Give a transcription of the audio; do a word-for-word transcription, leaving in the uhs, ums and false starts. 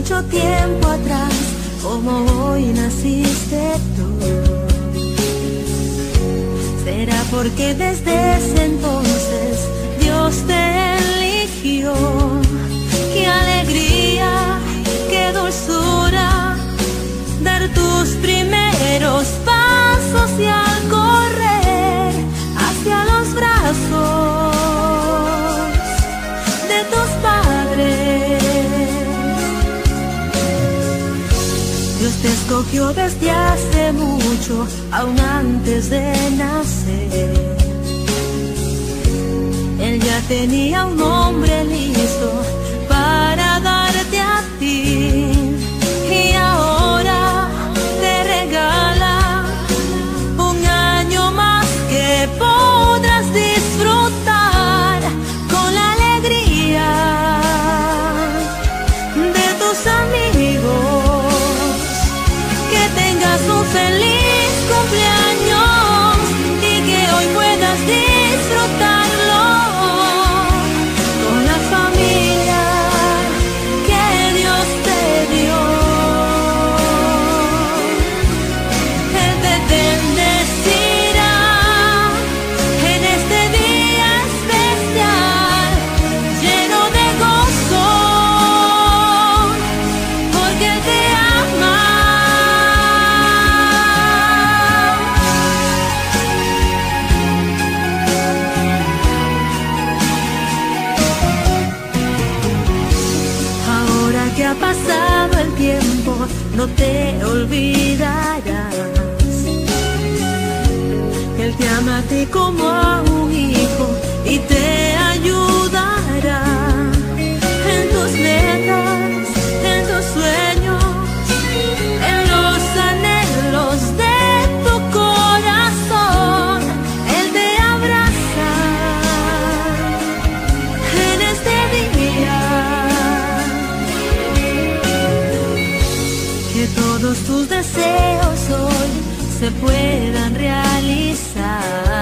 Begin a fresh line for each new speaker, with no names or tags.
mucho tiempo atrás, como hoy naciste tú. Será porque desde ese entonces Dios te eligió. Qué alegría, qué dulzura, dar tus primeros pasos y al correr hacia los brazos de tus padres. Dios te escogió desde hace mucho, aún antes de nacer. Él ya tenía un nombre listo para darte a ti, y ahora te regala un año más que podrás disfrutar con la alegría de tus amigos. Que tengas un feliz cumpleaños y que hoy puedas disfrutarlo con la familia que Dios te dio. Él te bendecirá en este día especial, lleno de gozo, porque Él te ama. Ahora que ha pasado el tiempo, no te olvidarás. Él te ama a ti como a un hijo y te ayudará en tus metas, en tus sueños, en los anhelos de tu corazón. Él te abraza en este día. Que todos tus deseos hoy se puedan realizar.